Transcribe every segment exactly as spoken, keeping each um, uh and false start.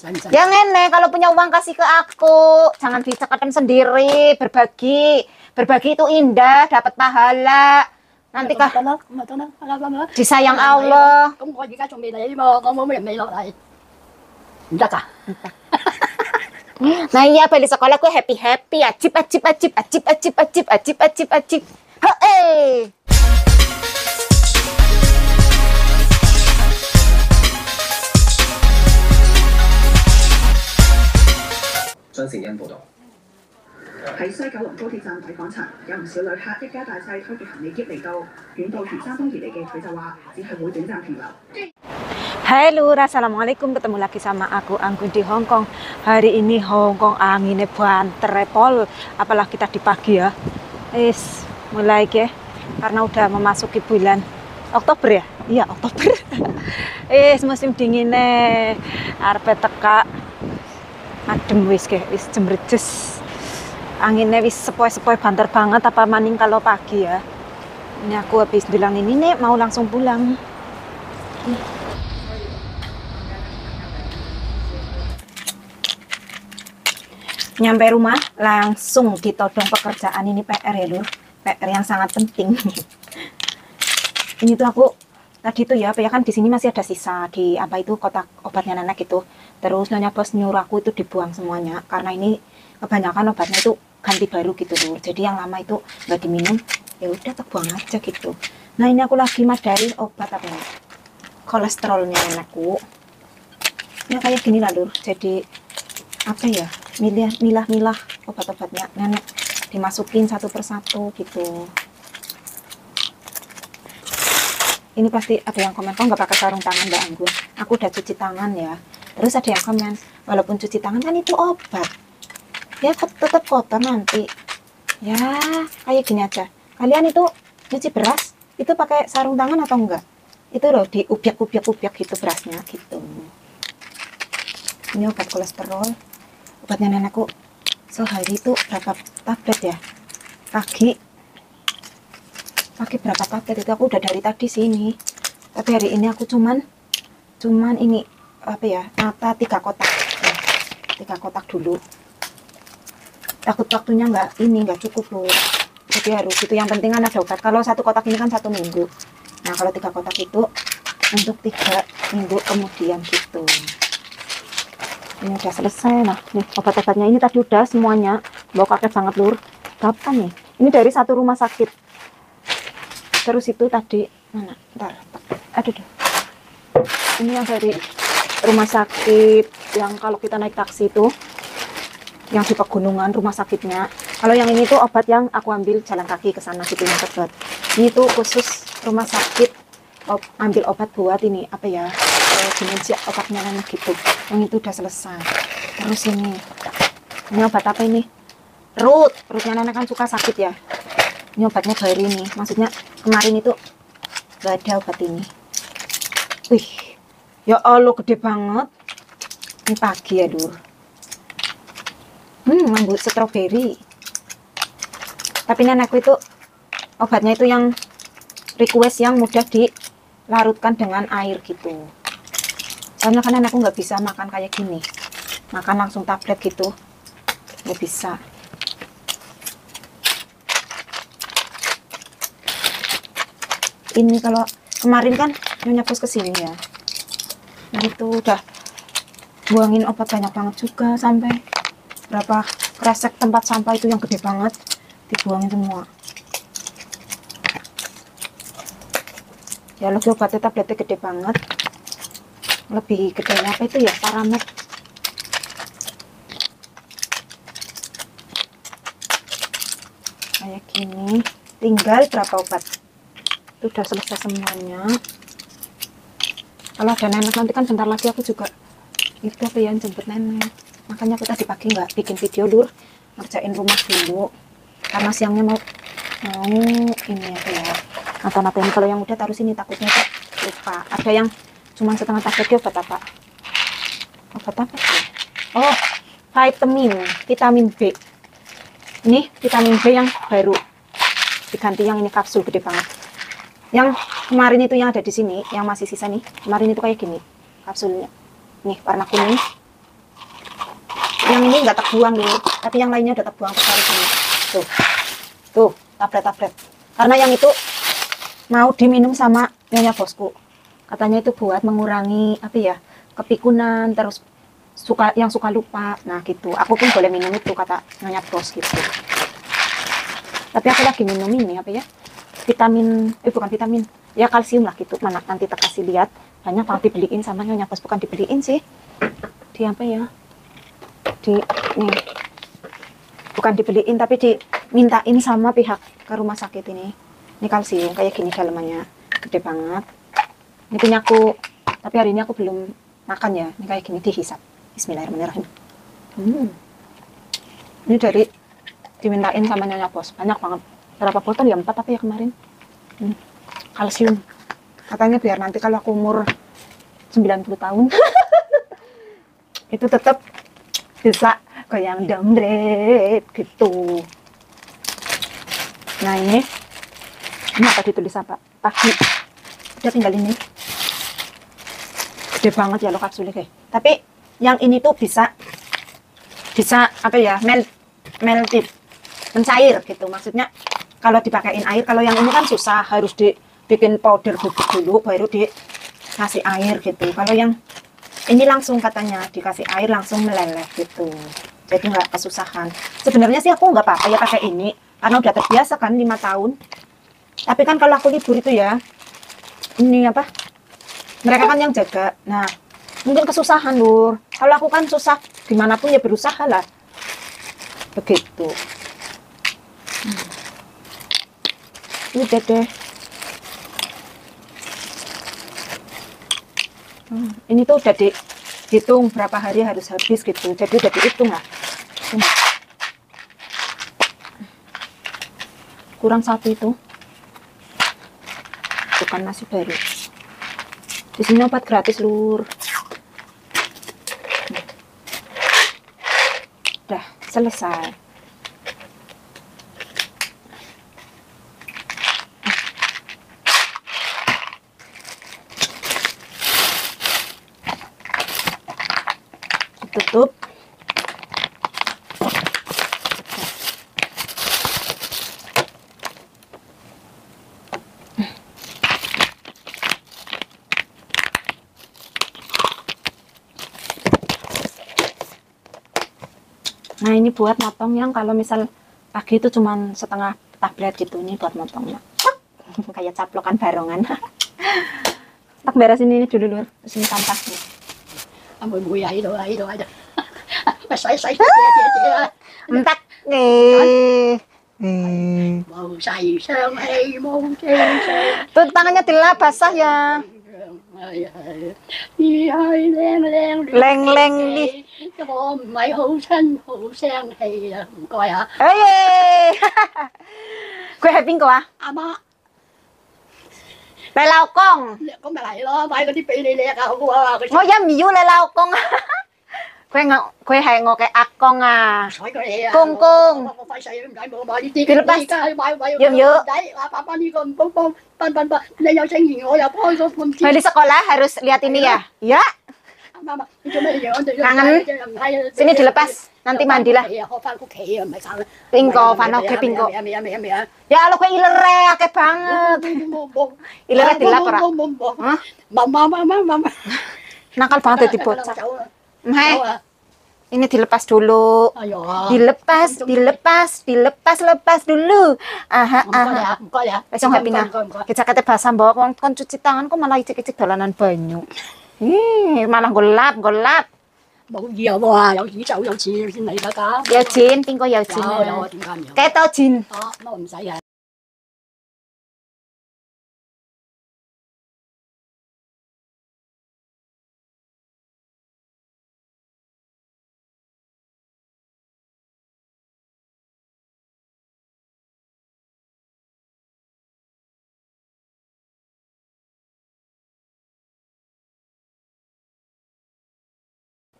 Ya nenek, kalau punya uang kasih ke aku, jangan dicekatan sendiri, berbagi. Berbagi itu indah, dapat pahala. Nanti kah disayang Allah. Nah iya, balik sekolah gue happy happy, ajib ajib ajib ajib ajib ajib ajib ajib ajib. Hei. 張善恩報導。 喺西九龍高鐵站睇港層，有唔少旅客一家大細推住行李箧嚟到，遠道從山東而嚟嘅佢就話，只係會短暫停留。 Halo, assalamualaikum, ketemu lagi sama aku Anggun di Hong Kong. Hari ini Hong Kong anginnya banter repol, apalagi tadi pagi ya. Is mulai ke, karena udah memasuki bulan Oktober ya. Iya Oktober. Is musim dinginnya, arep teka adem wis ke, wis jemrejes. Anginnya wis sepoi-sepoi banter banget, apa maning kalau pagi ya. Ini aku habis bilang ini nih mau langsung pulang. Nyampe rumah langsung ditodong pekerjaan ini P R ya lur, P R yang sangat penting. Ini tuh aku tadi tuh ya, apa ya kan di sini masih ada sisa di apa itu kotak obatnya nenek itu. Terus nyonya bos nyuruh aku itu dibuang semuanya karena ini kebanyakan obatnya itu ganti baru gitu lur. Jadi yang lama itu nggak diminum, ya udah tak buang aja gitu. Nah ini aku lagi madarin obat apa ya? Kolesterolnya nenekku. Ya kayak gini lah lur. Jadi apa ya? Milah milah milah obat-obatnya nenek dimasukin satu persatu gitu. Ini pasti ada yang komen, kok nggak pakai sarung tangan Mbak Anggun? Aku udah cuci tangan ya. Terus ada yang komen, walaupun cuci tangan kan itu obat, ya tetap kotor nanti. Ya kayak gini aja. Kalian itu cuci beras itu pakai sarung tangan atau enggak? Itu loh diubiak-ubiak-ubiak gitu berasnya gitu. Ini obat kolesterol. Obatnya nenekku sehari itu berapa tablet ya? Pagi pagi berapa tablet itu aku udah dari tadi sini. Tapi hari ini aku cuman cuman ini apa ya, nata tiga kotak ya, tiga kotak dulu. Takut waktunya nggak ini nggak cukup loh. Jadi harus itu, yang penting kan ada obat. Kalau satu kotak ini kan satu minggu. Nah kalau tiga kotak itu untuk tiga minggu kemudian gitu. Ini udah selesai. Nah nih obat-obatnya ini tadi udah semuanya. Bawa kaget banget lur. Kapan nih? Ini dari satu rumah sakit. Terus itu tadi mana? Bentar. Aduh deh. Ini yang dari rumah sakit yang kalau kita naik taksi itu, yang di pegunungan rumah sakitnya. Kalau yang ini tuh obat yang aku ambil jalan kaki ke sana gitu yang dekat. Ini tuh khusus rumah sakit ambil obat buat ini apa ya? Demensia, obatnya nenek gitu. Yang itu udah selesai. Terus ini ini obat apa ini? Perut, perutnya nenek kan suka sakit ya. Ini obatnya baru ini, maksudnya kemarin itu gak ada obat ini. Wih, ya Allah gede banget. Ini pagi ya dur. Hmm, manggut stroberi. Tapi nenekku itu obatnya itu yang request yang mudah dilarutkan dengan air gitu. Soalnya kan anakku nggak bisa makan kayak gini, makan langsung tablet gitu, nggak bisa. Ini kalau kemarin kan nyonya bos kesini ya, nah itu udah buangin obat banyak banget juga, sampai berapa kresek tempat sampah itu yang gede banget dibuangin semua. Ya lagi obatnya tabletnya gede banget. Lebih gedenya apa itu ya, Paramed. Kayak gini. Tinggal berapa obat itu udah selesai semuanya. Kalau ada nenek nanti kan bentar lagi aku juga itu apa ya, jemput nenek. Makanya aku tadi pagi nggak bikin video lur, ngerjain rumah dulu karena siangnya mau mau ini apa ya, nata-natain. Kalau yang udah taruh sini takutnya kok lupa. Ada yang cuma setengah tablet. Obat apa? Obat apa sih? Oh, vitamin, vitamin B. Ini vitamin B yang baru diganti yang ini kapsul gede banget. Yang kemarin itu yang ada di sini, yang masih sisa nih. Kemarin itu kayak gini kapsulnya. Nih warna kuning. Yang ini nggak terbuang dulu, tapi yang lainnya udah terbuang tertarik sini. Tuh, tuh tablet-tablet. Karena yang itu mau diminum sama nyonya bosku. Katanya itu buat mengurangi apa ya, kepikunan, terus suka yang suka lupa. Nah gitu. Aku pun boleh minum itu kata nyonya bos gitu. Tapi aku lagi minum ini apa ya? Vitamin, eh bukan vitamin, ya kalsium lah gitu. Mana nanti terkasih lihat. Banyak banget dibeliin sama nyonya bos, bukan dibeliin sih. Di apa ya? Di nih. Bukan dibeliin tapi dimintain sama pihak ke rumah sakit ini. Ini kalsium kayak gini dalamannya. Gede banget. Ini punya aku. Tapi hari ini aku belum makan ya. Ini kayak gini dihisap. Bismillahirrahmanirrahim. Hmm. Ini dari dimintain sama nyonya bos. Banyak banget. Berapa botol ya? Empat apa ya kemarin? Hmm. Kalsium. Katanya biar nanti kalau aku umur sembilan puluh tahun itu tetap bisa goyang damret gitu. Nah ini ini apa ditulis apa? Pagi. Udah tinggal ini. Gede banget ya lo kapsulnya kayak. Tapi yang ini tuh bisa bisa apa ya? Melt melted, mencair gitu. Maksudnya kalau dipakein air, kalau yang ini kan susah, harus dibikin powder bubuk dulu baru dikasih air gitu. Kalau yang ini langsung katanya dikasih air langsung meleleh gitu. Jadi nggak kesusahan. Sebenarnya sih aku nggak apa-apa ya pakai ini karena udah terbiasa kan lima tahun. Tapi kan kalau aku libur itu ya, ini apa? Mereka kan yang jaga. Nah, mungkin kesusahan lur. Kalau aku kan susah, gimana pun ya berusaha lah. Begitu. Hmm. Udah deh. Hmm. Ini tuh udah dihitung berapa hari harus habis gitu. Jadi udah dihitung lah. Hmm. Kurang satu itu. Bukan nasi baru. Di sini obat gratis lur. Udah selesai. Tutup. Nah ini buat motong yang kalau misal pagi itu cuman setengah tablet gitu. Ini buat motongnya. Kayak caplokan barongan. Tak beresin ini dulu lur. Terus ini sampah nih. Mùi mùi ấy đồ ấy đồ ấy đồ mà xoay xoay chia chia chia Entak nih. màu xài sơn hay môn trên sơn Tuh tangannya dilap basah ya. đi hơi len len Leng leng đi. cái bộ mày hữu sinh hữu sen thì không coi hả Ê. Quê hay bingo à? à má Lại lao con. có mày lại lo mày có đi bị đi lẹ đâu qua cái Ngồi dám mì lại lao con. Quê ngọ quê hay ngọ cái ạc con à. sỏi cái này Cung cung. phải xài cái bộ bà đi đi Thì lúc đó cái bài bài dữ dữ. đấy apa apa đi con bông bông ban ban ban này giao tranh gì ngồi vào thôi rồi con Di sekolah harus lihat ini ya. Ya. Mama, itu mah ya untuk Kangen. Sini dilepas. Nanti mandi lah. Pinggo, Vano ke pinggo. Ya lo kue ilere akeh banget. Ilere dilap ora? Hah? Mama, mama, mama. Nakal banget dadi bocah. Meh. Ini dilepas dulu. Ayo. Dilepas, dilepas, dilepas, lepas dulu. Aha, aha. Kok ya? Wis nggak pindah. Kita kate basah mbok kon kon cuci tangan kok malah icik-icik dolanan banyu. Ih, malah golap, golap. 冇嘢喎，有宇宙有錢先嚟得㗎。 有錢，邊個有錢有有啊？ 啊，點解唔有？ 幾多錢？ 啊，乜我唔使嘅。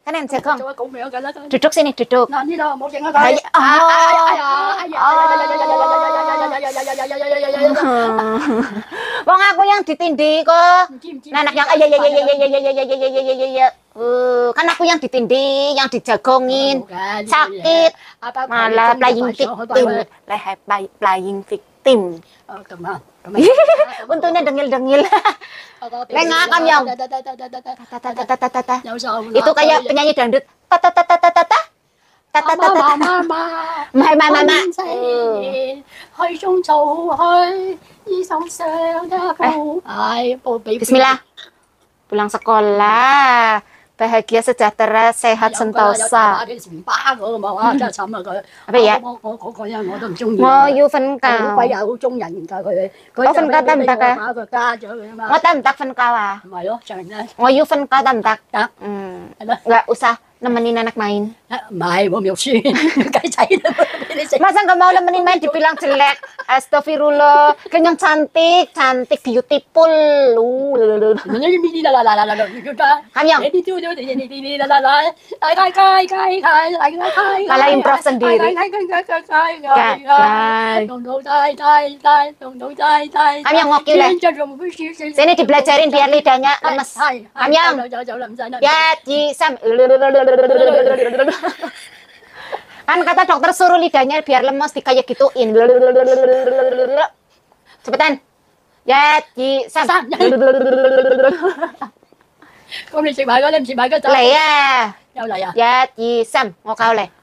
Kanan Jagong. Coba kau meo kan lah. Duduk sini, duduk. Nah, ni dah mau jangan Ay- kau. Wong aku yang ditindih kok. Nah, anak yang ya ya ya ya ya ya ya ya ya ya ya ya ya ya. Uh, kan aku yang ditindih, yang dijagongin. Sakit. Malah playing victim. Leh play, playing victim. Oh, kemana? Untungnya dengil-dengil. Lengah kan yang. Tata-tata-tata-tata. Itu kayak penyanyi dangdut. Tata-tata-tata-tata. Tata-tata-tata. Mama, Mai mai mai mai. 去中做去，醫生上一鋪，唉，報俾 Bismillah. Pulang sekolah. Bahagia, sejahtera, sehat, sentosa. Apa ya? Ngô du phân cầu. Có phân cao tầm tắc à? Ngô tầm tắc phân cao à? Ngô du phân cao tầm tắc? Hmm. Nggak usah nemenin anak main. Masa nggak mau nemenin main dibilang jelek? Astagfirullah. Kan yang cantik, cantik, beautiful. Lu. Kan yang Malah improv sendiri. Kamu yang ngokil ya? Sini dibelajarin biar lidahnya lemes. Kamu yang ya Ji Sam. Kan kata dokter suruh lidahnya biar lemes dikayak gituin. Cepetan. Ya Ji Sam. Con đi chị bài có lên chị bài có cho. Lấy à. Đâu lại à? Ya Ji Sam, ngô cao này.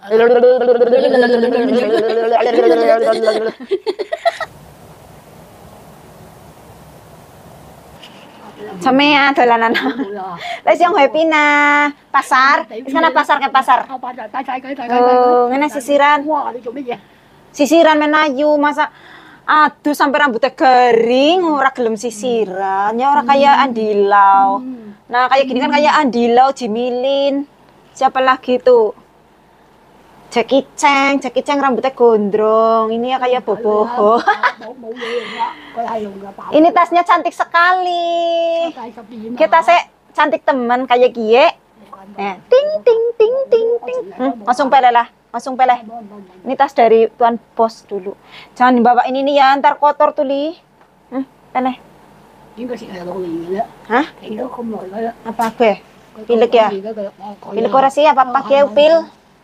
Samea dolanan. Lah sing Happina pasar. Wis kana pasar ke pasar. Oh, ngene sisiran. Wah, đi chụp cái gì? Sisiran menayu masa aduh sampai rambutnya kering ora gelem sisiran. Ya ora kayak Andilau. Nah, kayak gini kan kayak Andilau, Jimilin. Siapa lagi tuh? Jackie Chan, Jackie Chan rambutnya gondrong. Ini ya kayak Boboho. Ini tasnya cantik sekali. Kita se cantik teman kayak gie. Eh, ting ting ting ting ting. Hmm, langsung pele lah, langsung pele. Ini tas dari tuan bos dulu. Jangan dibawa ini nih ya, ntar kotor tuh li. Hmm, pele. Hah? Apa gue? Pilek ya? Pilek ora sih apa pakai upil?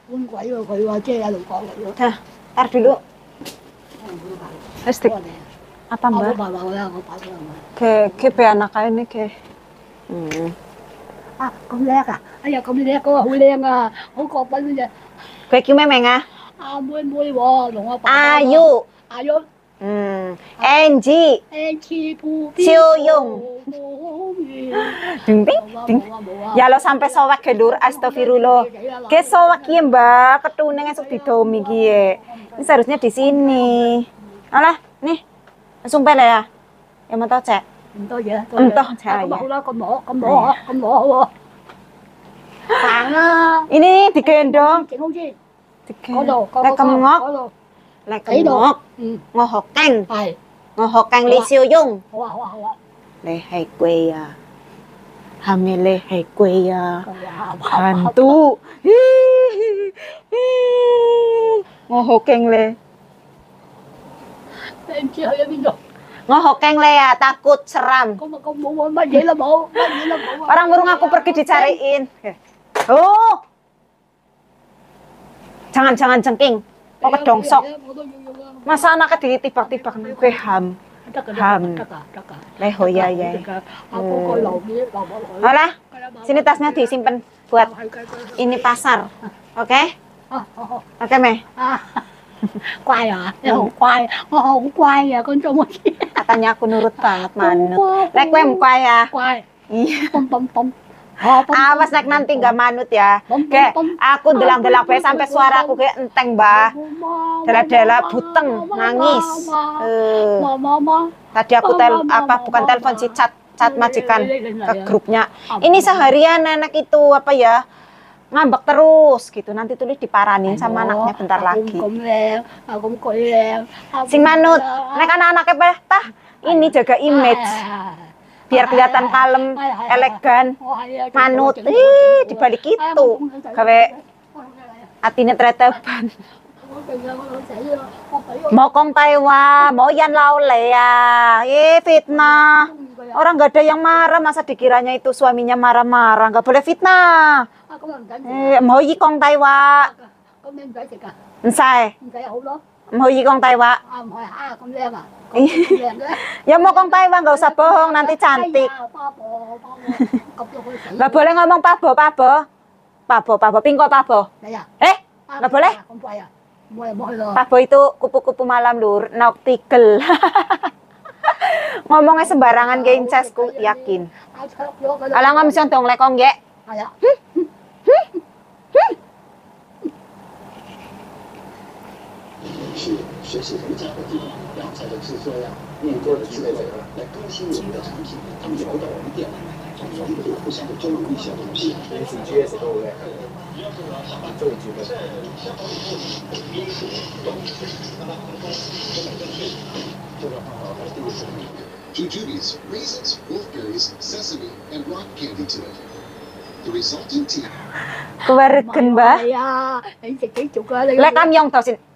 Nah, tar dulu. Estik. Apa mbak? Ke ke pe anak ini ke. Hmm. À, con lek à? Bây giờ con lek có hôi len à, không có bánh bây giờ. Kue kêu memang ah? À, muối muối bò, đúng không? Ayu. Ayu. Hmm. Angie. Em chi pu. Siu Yung. Ding ding ding. Ya lo sampai sowak gelur, astagfirullah. Ke sowak ki mbak, ketuneng esuk didomi ki. Ini seharusnya di sini. Alah, nih. Langsung pele ya. Ya mau tau cek. Entah ya. Entah saya. Con bỏ con bỏ, con bỏ, con bỏ. Phản á. Ini digendong. Chị không chi? Digendong. Lek kemengok. Lek kemengok. Ngohokeng. Phải. Ngohokeng Lee Siu Yung. Hoa hoa hoa. Le hai quê à. Hamil le hai quê à. Hantu. Ngohokeng le. Em chưa thấy em rồi. Ngohokeng le ya, takut, seram. Con con mau mau vậy là bộ, vậy là bộ. Orang burung aku pergi dicariin. Oh. Jangan-jangan cengking. Kok kedongsok. Masa anaknya ditibak-tibak kue ham. Ham. Leho ya ya. Alah, sini tasnya disimpan buat ini pasar. Oke? Oke, Meh. Quay à? Không quay, không quay à con trông gì? Katanya aku nurut banget, manut. Lek kowe quay ya. Quay. Iya. Pom pom pom. Awas nek nanti nggak manut ya. Kayak aku delang-delang bae sampai suara aku kayak enteng, Mbah. Dela-dela buteng, nangis. Eh. Tadi aku tel apa bukan telepon sih, chat chat majikan ke grupnya. Ini seharian anak itu apa ya? Ngambek terus gitu, nanti tulis diparanin sama anaknya bentar lagi. Sing manut, nek anak-anaknya tah ini jaga image biar kelihatan kalem, elegan, manut. Ih, dibalik itu. Gawe atine treteban. Mau kong Taiwan, mau Yan Lao Le ya. Eh, fitnah. Orang nggak ada yang marah, masa dikiranya itu suaminya marah-marah. Nggak boleh fitnah. Eh, mau yi kong Taiwan. Ensai. Mau yi kong Taiwan. Ya mau kong Taiwan, nggak usah bohong, nanti cantik. Nggak boleh ngomong pabo, pabo. Pabo, pabo, pingko pabo. Eh, nggak boleh. Pabo itu kupu-kupu malam lur, noctical. Ngomongnya sembarangan kayak incesku, yakin. Alang ngomong sing dong lekong ge. 是学习很早的地方，然后才能制作呀更多的具备者来更新我们的产品，他们聊到我们店里来，我们可以互相的交流一些东西。 平時 G S 都好叻，中意煮嘅。 Jujubes, raisins, wolfberries, sesame, and rock candy to it. The resulting tea. Keluarkan bah. Lek kamyong tau sin.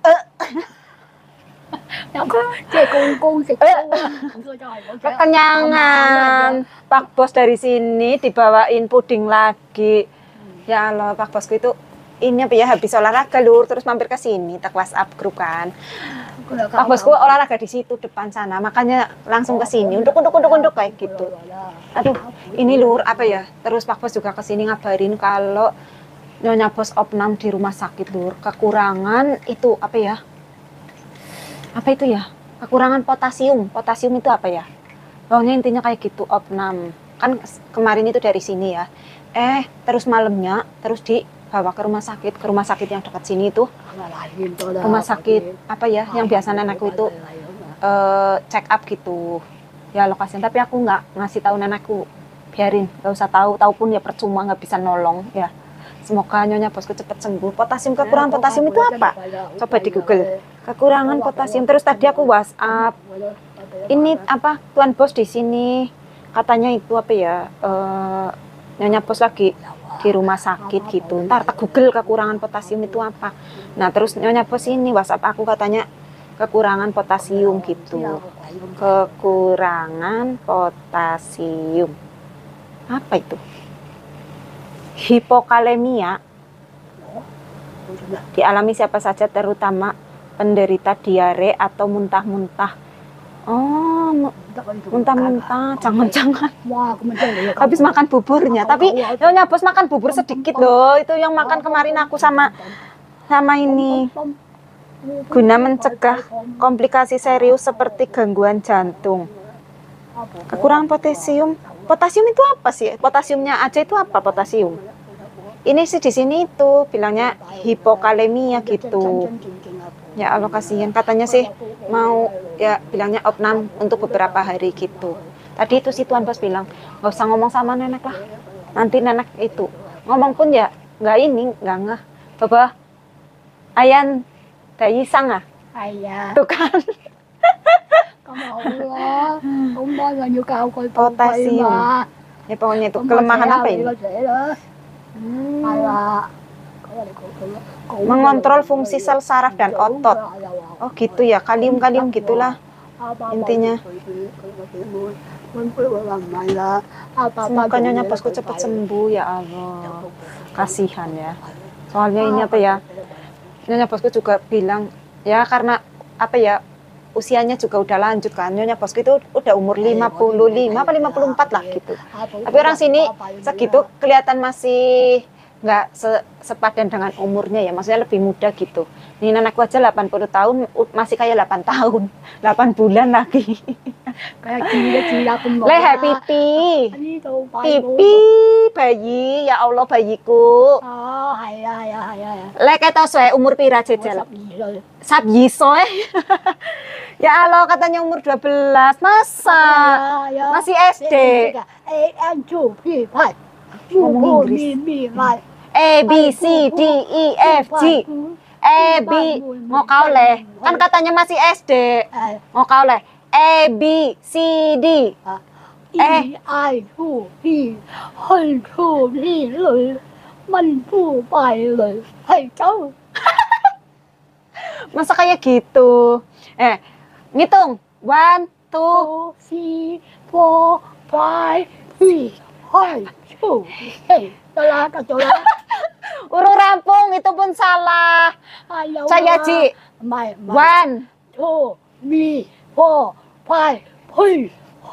Kekenyangan. Pak Bos dari sini dibawain puding lagi. Ya Allah, Pak Bosku itu ini apa ya, habis olahraga lur, terus mampir ke sini, tak WhatsApp grup kan. Pak Bosku olahraga di situ depan sana, makanya langsung ke sini untuk untuk untuk untuk kayak gitu. Aduh, ini lur apa ya? Terus Pak Bos juga ke sini ngabarin kalau Nyonya Bos opnam di rumah sakit lur, kekurangan itu apa ya? Apa itu ya? Kekurangan potasium. Potasium itu apa ya? Pokoknya intinya kayak gitu, opnam. Kan kemarin itu dari sini ya. Eh, terus malamnya terus dibawa ke rumah sakit, ke rumah sakit yang dekat sini itu. Rumah sakit apa ya? Yang biasa nenekku itu uh, check up gitu. Ya lokasinya, tapi aku nggak ngasih tahu nenekku. Biarin, nggak usah tahu. Tahu pun ya percuma, nggak bisa nolong ya. Semoga Nyonya Bosku cepat sembuh. Potasium, kekurangan potasium itu apa? Coba di Google. Kekurangan potasium. Terus tadi aku WhatsApp. Ini apa? Tuan Bos di sini. Katanya itu apa ya? Uh, Nyonya Bos lagi di rumah sakit gitu. Ntar tak Google kekurangan potasium itu apa. Nah terus Nyonya Bos ini WhatsApp aku katanya kekurangan potasium gitu. Kekurangan potasium. Apa itu? Hipokalemia dialami siapa saja, terutama penderita diare atau muntah-muntah. Oh, muntah-muntah, jangan-jangan habis makan buburnya. Tapi Nyonya Bos makan bubur sedikit loh. Itu yang makan kemarin aku sama sama ini, guna mencegah komplikasi serius seperti gangguan jantung. Kekurangan potasium. Potasium itu apa sih? Potasiumnya aja itu apa potasium? Ini sih di sini itu bilangnya hipokalemia gitu. Ya Allah kasihan, katanya sih mau ya bilangnya opnam untuk beberapa hari gitu. Tadi itu si Tuan Bos bilang nggak usah ngomong sama nenek lah. Nanti nenek itu ngomong pun ya nggak ini nggak ngeh. Baba, ayan dayi sang ah? Ayah. Tuh kan. Potasium. Ya pokoknya itu kelemahan apa ini? Hmm. Mengontrol fungsi sel saraf dan otot. Oh gitu ya, kalium-kalium gitulah intinya. Semoga Nyonya Bosku cepat sembuh ya Allah. Kasihan ya. Soalnya ini apa ya? Nyonya Bosku juga bilang ya karena apa ya? Usianya juga udah lanjut kan. Nyonya Bosku itu udah umur lima puluh lima apa lima puluh empat lah gitu. Tapi orang sini segitu kelihatan masih nggak se sepadan dengan umurnya ya, maksudnya lebih muda gitu. Ini anakku aja delapan puluh tahun masih kayak delapan tahun, delapan bulan lagi. Le happy pipi bayi, ya Allah bayiku. Oh, ya ya ya ya. Le ketok soe umur pira jejel? Sabyi soe. Ya Allah katanya umur dua belas, masa? Masih S D. Ngomong Inggris. A B C D E F G. A B ngokau leh. Kan katanya masih S D. Ngokau leh. A B C D อีไอผู้พี่ให้ผู้พี่เลยมันผู้ไปเลยให้เจ้า Masa kayak gitu? Eh, ngitung. One, two. โฟสี่โฟไฟสี่ให้ชูเฮ้ยจะลากับจะลา Urung rampung, itu pun salah. ให้เรา Saya Ji. ไม่ไม่ One. โทมีโฟไฟพี่โฮ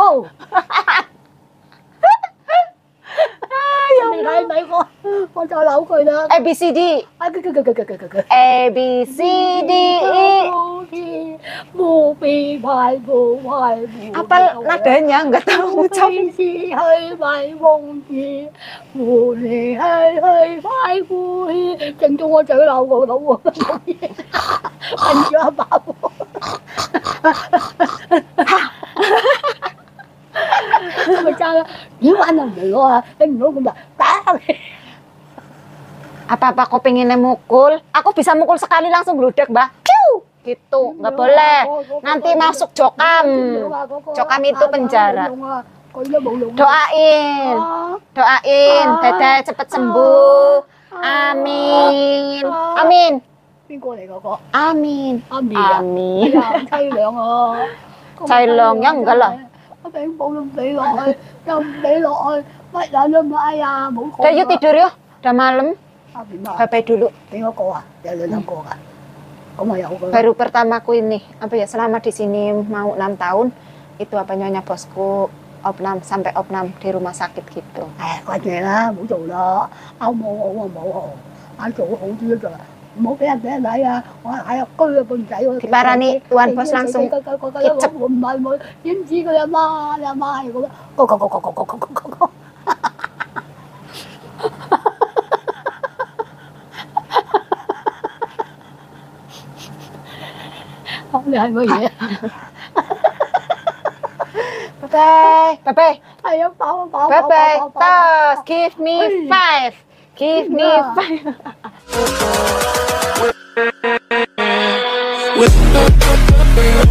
ไม่ได้ไหมก็ก็จะเล่าเคยนะ A, B, C, D. อ่ะก็ก็ก็ก็ก็ก็ A, B, C, D, E. บูปีพายบูพายบู Apa nadanya? Nggak tahu ngucap. ชีให้ใบวงชีบูนี่ให้ให้พายบู正中我嘴流個腦喎，瞓咗一百喎。咪爭啦，點玩啊唔嚟攞啊？你唔攞咁就打你。 Apa-apa kau pengen mukul? Aku bisa mukul sekali langsung bludak, Mbak. Piu! Gitu, nggak boleh. Nanti masuk jokam. Jokam itu penjara. Doain. Doain, Dede cepet sembuh. Amin. Amin. 邊個嚟嗰個？ Amin. 阿咪啊！哎 Amin. 呀，凄涼啊！ 凄涼梗唔得啦。 我俾寶都唔俾落去，又唔俾落去，乜人都唔哎呀，冇講。 Udah yuk tidur yuk. Udah malam. 阿邊啊？ Bye-bye dulu. 俾我個啊，有兩個㗎。咁啊有個。 Baru pertamaku ini. Apa ya, selama di sini mau enam tahun. Itu apa nyonya bosku opnam sampai opnam di rumah sakit gitu. 唉，掛住啦，唔好做啦，歐冇好啊冇好，啱做好啲㗎，唔好俾人俾人睇啊！我係啊居啊半仔喎。 Diparani Tuan Bos langsung kicep. 唔係唔點知佢阿媽，你阿媽係咁樣，個個個個個個個個個。你係乜嘢？ Bye-bye. Bye-bye. 係啊，飽啊飽。 Bye-bye. Tos. Give me five. Give me five.